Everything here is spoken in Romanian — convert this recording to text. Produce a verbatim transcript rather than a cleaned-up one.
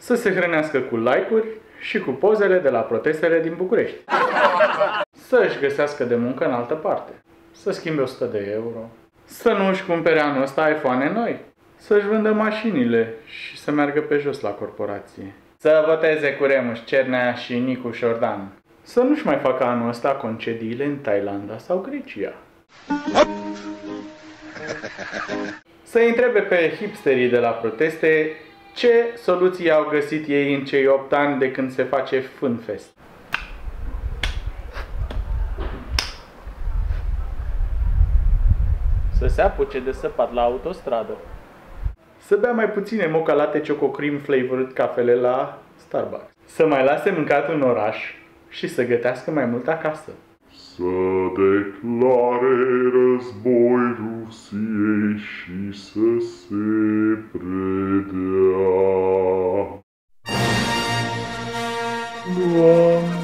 să se hrănească cu like-uri și cu pozele de la protestele din București. Să-și găsească de muncă în altă parte. Să schimbe o sută de euro. Să nu își cumpere anul ăsta iPhone noi. Să-și vândă mașinile și să meargă pe jos la corporație. Să voteze cu Remus Cernea și Nicu Șordan. Să nu-și mai facă anul ăsta concediile în Thailanda sau Grecia. Să-i întrebe pe hipsterii de la proteste ce soluții au găsit ei în cei opt ani de când se face Fânfest. Să se apuce de săpat la autostradă. Să bea mai puține mocha latte choco cream flavored cafele la Starbucks. Să mai lase mâncat în oraș și să gătească mai mult acasă. Să declare război Rusiei și să se predea. Doamne,